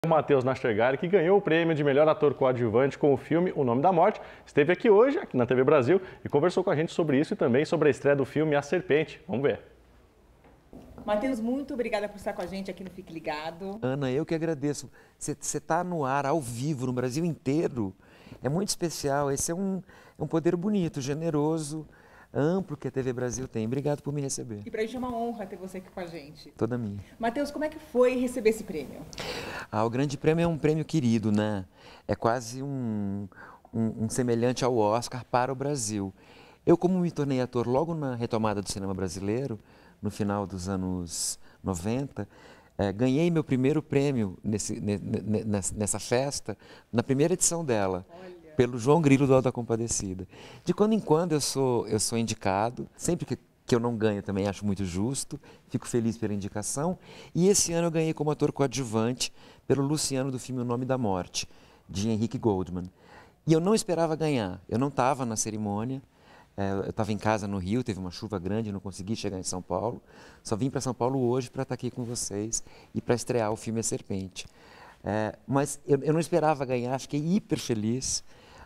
O Matheus Nastergaile, que ganhou o prêmio de melhor ator coadjuvante com o filme O Nome da Morte, esteve aqui hoje, aqui na TV Brasil, e conversou com a gente sobre isso e também sobre a estreia do filme A Serpente. Vamos ver. Matheus, muito obrigada por estar com a gente aqui no Fique Ligado. Ana, eu que agradeço. Você está no ar, ao vivo, no Brasil inteiro. É muito especial. Esse é um poder bonito, generoso, amplo que a TV Brasil tem. Obrigado por me receber. E para a gente é uma honra ter você aqui com a gente. Toda minha. Matheus, como é que foi receber esse prêmio? O Grande Prêmio é um prêmio querido, né? É quase um semelhante ao Oscar para o Brasil. Eu, como me tornei ator logo na retomada do cinema brasileiro, no final dos anos 90, ganhei meu primeiro prêmio nessa festa, na primeira edição dela. Olha. Pelo João Grilo do Auto da Compadecida. De quando em quando eu sou indicado, sempre que eu não ganho também acho muito justo, fico feliz pela indicação. E esse ano eu ganhei como ator coadjuvante pelo Luciano do filme O Nome da Morte, de Henrique Goldman. E eu não esperava ganhar, eu não estava na cerimônia, eu estava em casa no Rio, teve uma chuva grande, não consegui chegar em São Paulo. Só vim para São Paulo hoje para estar aqui com vocês e para estrear o filme A Serpente. Mas eu não esperava ganhar, fiquei hiper feliz.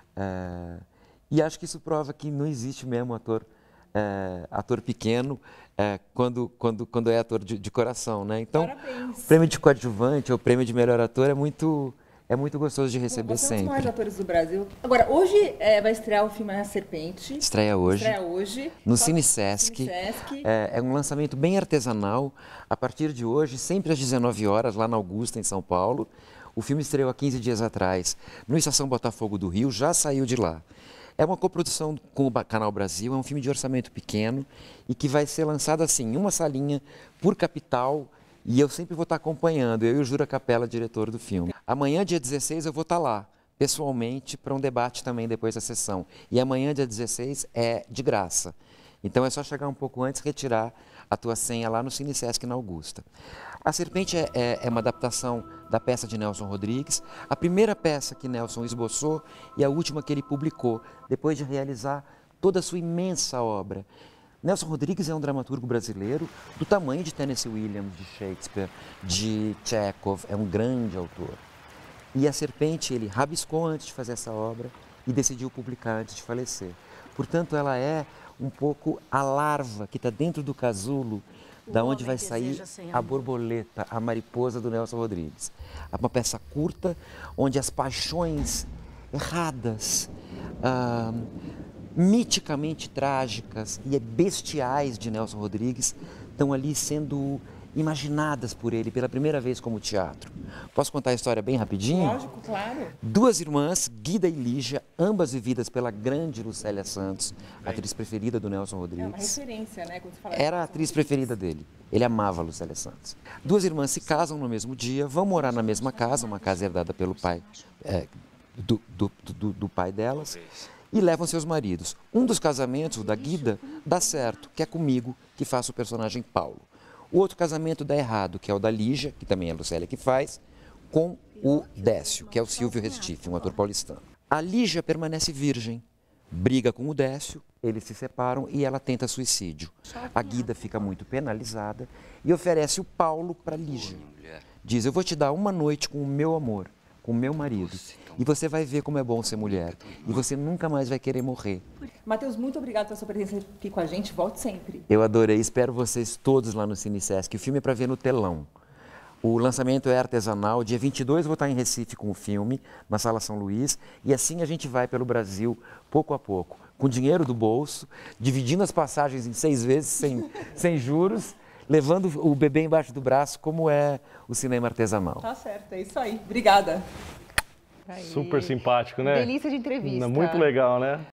E acho que isso prova que não existe mesmo ator pequeno quando é ator de coração, né? Então, parabéns. O prêmio de coadjuvante ou o prêmio de melhor ator é muito gostoso de receber Você sempre. é um dos maiores atores do Brasil. Agora, hoje vai estrear o filme A Serpente. Estreia hoje. No Cine Sesc. É um lançamento bem artesanal. A partir de hoje, sempre às 19 horas, lá na Augusta, em São Paulo. O filme estreou há 15 dias atrás no Estação Botafogo do Rio, já saiu de lá. É uma coprodução com o Canal Brasil, é um filme de orçamento pequeno e que vai ser lançado assim, em uma salinha por capital, e eu sempre vou estar acompanhando, eu e o Jura Capela, diretor do filme. Amanhã, dia 16, eu vou estar lá, pessoalmente, para um debate também depois da sessão. E amanhã, dia 16, é de graça. Então é só chegar um pouco antes e retirar a tua senha lá no Cine Sesc na Augusta. A Serpente é uma adaptação da peça de Nelson Rodrigues, a primeira peça que Nelson esboçou e a última que ele publicou, depois de realizar toda a sua imensa obra. Nelson Rodrigues é um dramaturgo brasileiro do tamanho de Tennessee Williams, de Shakespeare, de Chekhov, é um grande autor. E A Serpente ele rabiscou antes de fazer essa obra e decidiu publicar antes de falecer. Portanto, ela é um pouco a larva que está dentro do casulo, da onde vai sair a borboleta, a mariposa do Nelson Rodrigues. É uma peça curta, onde as paixões erradas, miticamente trágicas e bestiais de Nelson Rodrigues estão ali sendo imaginadas por ele pela primeira vez como teatro. Posso contar a história bem rapidinho? Lógico, claro. Duas irmãs, Guida e Lígia, ambas vividas pela grande Lucélia Santos, a atriz preferida do Nelson Rodrigues. É uma referência, né? Quando você fala Era a atriz preferida dele. Ele amava a Lucélia Santos. Duas irmãs se casam no mesmo dia, vão morar na mesma casa, uma casa herdada pelo pai, do pai delas, e levam seus maridos. Um dos casamentos, o da Guida, dá certo, que é comigo, que faço o personagem Paulo. O outro casamento dá errado, que é o da Lígia, que também é a Lucélia que faz, com o Décio, que é o Silvio Restife, um ator paulistano. A Lígia permanece virgem, briga com o Décio, eles se separam e ela tenta suicídio. A Guida fica muito penalizada e oferece o Paulo para Lígia. Diz, eu vou te dar uma noite com o meu amor, com o meu marido, e você vai ver como é bom ser mulher, e você nunca mais vai querer morrer. Matheus, muito obrigado pela sua presença aqui com a gente, volte sempre. Eu adorei, espero vocês todos lá no Cine Sesc. O filme é para ver no telão. O lançamento é artesanal, dia 22 eu vou estar em Recife com o filme, na Sala São Luís, e assim a gente vai pelo Brasil, pouco a pouco, com dinheiro do bolso, dividindo as passagens em 6 vezes, sem juros, levando o bebê embaixo do braço, como é o cinema artesanal. Tá certo, é isso aí. Obrigada. Super simpático, né? Delícia de entrevista. Muito legal, né?